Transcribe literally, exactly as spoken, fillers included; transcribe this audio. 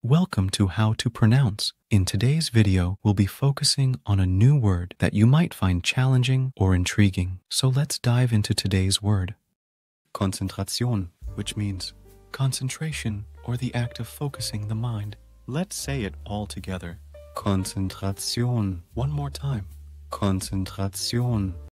Welcome to How to Pronounce. In today's video, we'll be focusing on a new word that you might find challenging or intriguing. So let's dive into today's word. Konzentration, which means concentration or the act of focusing the mind. Let's say it all together. Konzentration. One more time. Konzentration.